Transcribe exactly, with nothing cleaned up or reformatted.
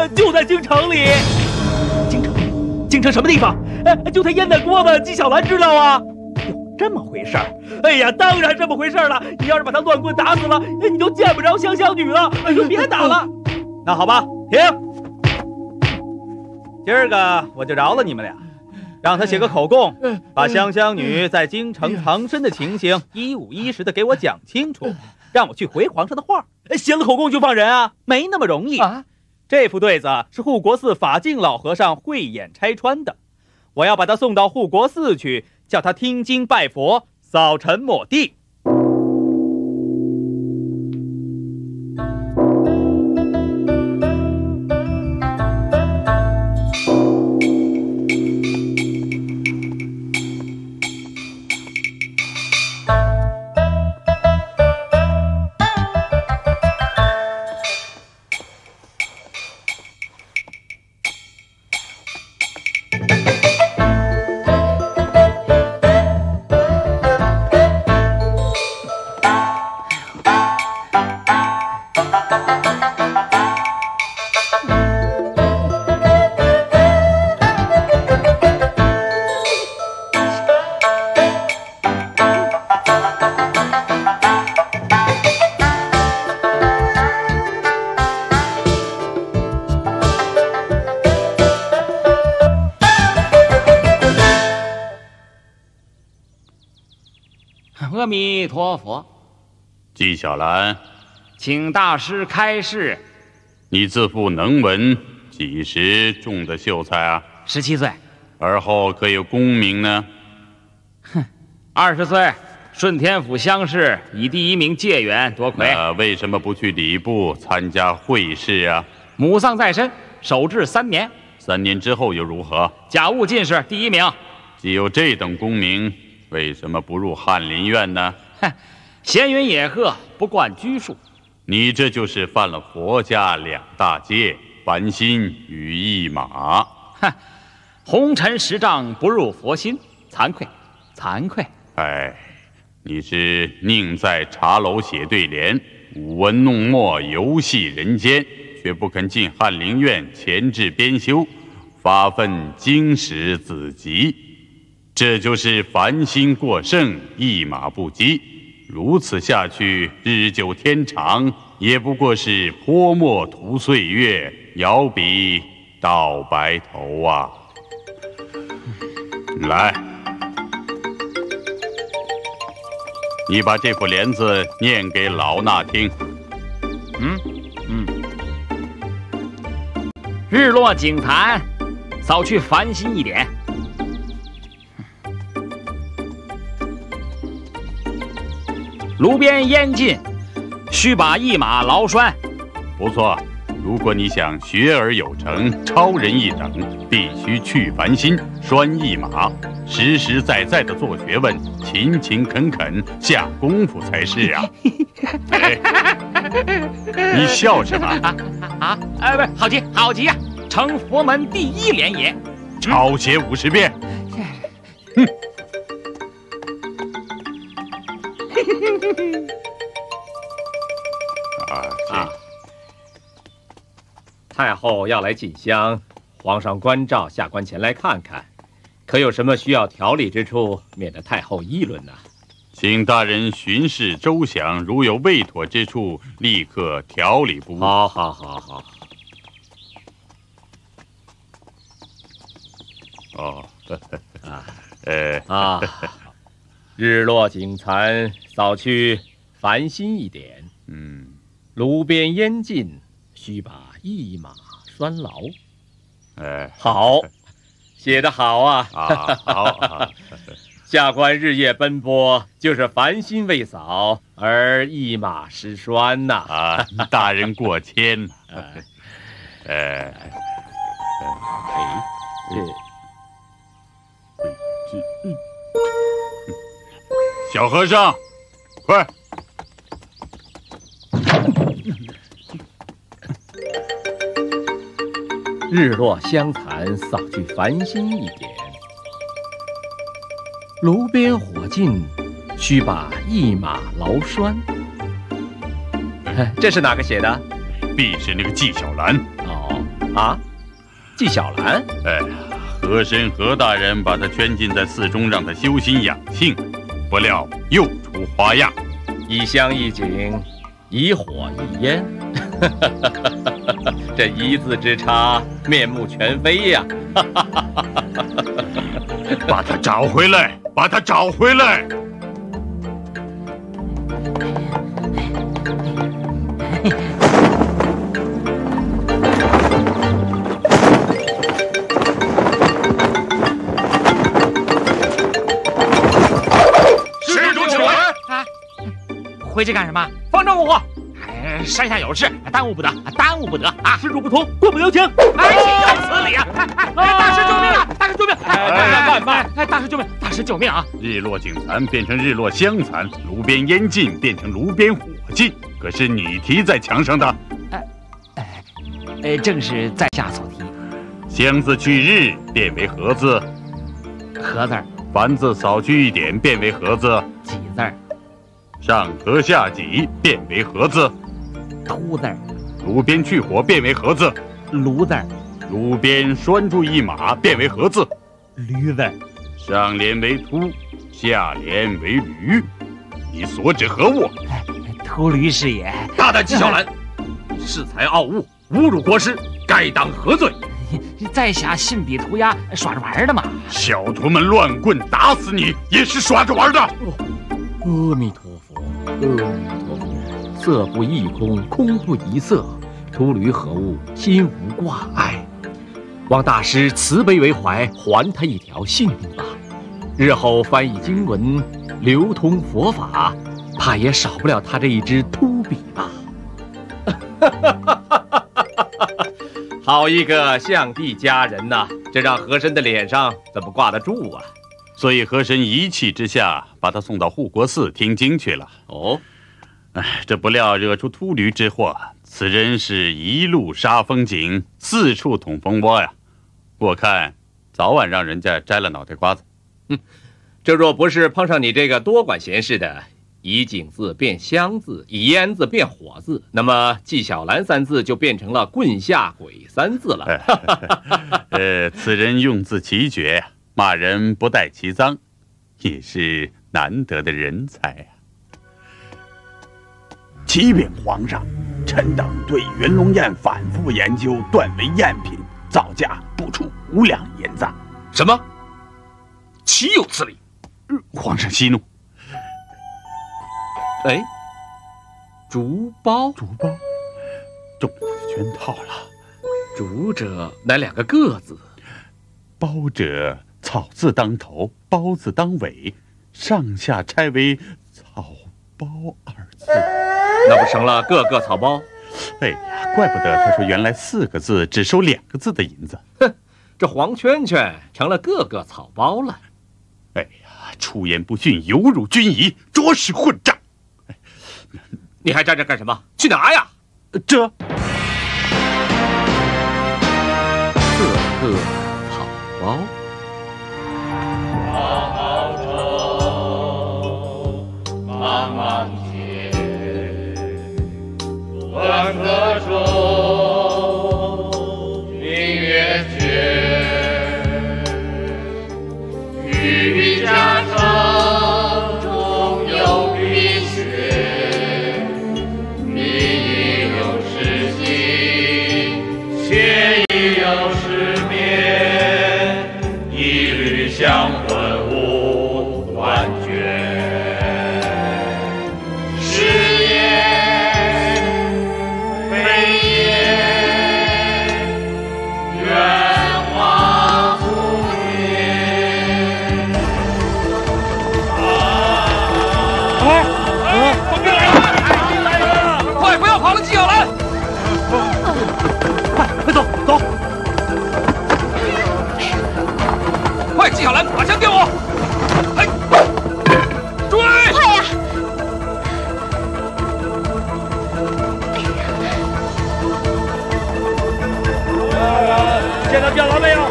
呃，就在京城里。京城，京城什么地方？哎，就他腌的锅子，纪晓岚知道啊。有这么回事儿？哎呀，当然这么回事了。你要是把他乱棍打死了，你就见不着香香女了。哎呦，别打了。那好吧，停。今儿个我就饶了你们俩。 让他写个口供，把香香女在京城藏身的情形一五一十的给我讲清楚，让我去回皇上的话。写了口供就放人啊？没那么容易啊！这副对子是护国寺法净老和尚慧眼拆穿的，我要把他送到护国寺去，叫他听经拜佛，扫尘抹地。 阿弥陀佛， 纪晓岚， 请大师开示。 你自负能文，几时中的秀才啊？ 十七岁。 而后可有功名呢？ 哼，二十岁，顺天府乡试以第一名解元夺魁。 那为什么不去礼部参加会试啊？ 母丧在身，守制三年。 三年之后又如何？ 甲戌进士第一名。 既有这等功名， 为什么不入翰林院呢？ 哼，闲云野鹤，不惯拘束。 你这就是犯了佛家两大戒：凡心与一马。 哼，红尘十丈不入佛心，惭愧，惭愧。 哎，你是宁在茶楼写对联，舞文弄墨，游戏人间，却不肯进翰林院前置编修，发奋经史子集。 这就是凡心过剩，一马不及。如此下去，日久天长，也不过是泼墨涂岁月，摇笔到白头啊！来，你把这副联子念给老衲听。 嗯嗯。日落井潭，扫去烦心一点。 炉边烟尽，须把一马劳栓。 不错，如果你想学而有成，超人一等，必须去烦心，拴一马，实实在在的做学问，勤勤恳恳下功夫才是啊！哎，你笑什么？ 啊啊！哎，不是，好极好极呀，成佛门第一联也。 抄写五十遍。哼。 啊啊！ 太后要来进香，皇上关照下官前来看看，可有什么需要调理之处，免得太后议论呢？ 请大人巡视周详，如有未妥之处，立刻调理不误。 好，好，好，好。 哦， 啊， 呃啊，日落井残，扫去烦心一点。 嗯， 炉边烟尽，须把一马拴牢。 哎， 好，写得好啊！ 啊，好啊。 下官日夜奔波，就是烦心未扫，而一马失拴呐！ 啊，大人过谦。 哎， 呃， 哎， 这，小和尚，快！ 日落香残，扫去烦心一点。炉边火尽，须把一马劳栓。这是哪个写的？ 必是那个纪晓岚。 哦， 啊，纪晓岚？ 哎，和珅何大人把他圈禁在寺中，让他修心养性，不料又出花样。 一香一景，一火一烟，这一字之差，面目全非呀！ 把他找回来，把他找回来！ 施主请问， 回去干什么？ 方丈过话。 哎，山下有事，耽误不得，耽误不得啊！ 施主不同，过不留情。 哎，岂有此理啊！哎哎，大师救命啊！大师救命！ 哎，慢慢， 哎，大师救命！大师救命啊！ 日落井残变成日落香残，炉边烟烬变成炉边火烬，可是你题在墙上的。 哎哎，呃，正是在下所题。 香字去日变为何字？ 何字儿？ 凡字扫去一点变为何字？ 己字儿。 上合下己变为何字？ 秃字儿。 炉边去火变为何字？ 炉字儿。 炉边拴住一马变为何字？ 驴字儿。 上联为秃，下联为驴，你所指何物？ 哎，秃驴是也。 大胆纪晓岚，恃才傲物，侮辱国师，该当何罪？ 在下信笔涂鸦，耍着玩的嘛。 小徒们乱棍打死你，也是耍着玩的。 阿弥陀佛，阿弥陀佛，色不异空，空不异色，秃驴何物？心无挂碍。望大师慈悲为怀，还他一条性命吧。日后翻译经文，流通佛法，怕也少不了他这一支秃笔吧。好一个象帝佳人呐！这让和珅的脸上怎么挂得住啊？ 所以和珅一气之下，把他送到护国寺听经去了。 哦， 哎，这不料惹出秃驴之祸，此人是一路杀风景，四处捅蜂窝呀！我看早晚让人家摘了脑袋瓜子。 嗯，这若不是碰上你这个多管闲事的，以景字变香字，以烟字变火字，那么纪晓岚三字就变成了棍下鬼三字了。 呃，此人用字奇绝，骂人不带其脏，也是难得的人才啊。 启禀皇上，臣等对云龙宴反复研究，断为赝品，造价不出五两银子。 什么？岂有此理！ 皇上息怒。 哎，竹包， 竹包，中了他的圈套了。 竹者乃两个个字， 包者草字当头，包字当尾，上下拆为草包二字， 那不成了个个草包？ 哎呀，怪不得他说原来四个字只收两个字的银子。 哼，这黄圈圈成了个个草包了。 哎呀，出言不逊，有辱军仪，着实混账！ 你还站着干什么？去拿呀！ 这个个草包。 茫茫天，万壑中，明月缺，玉甲城中有碧血，明亦有诗心，且亦有诗面，一缕香魂无断绝。 纪晓岚，把枪给我！哎，追！ 快呀！ 见到表了没有？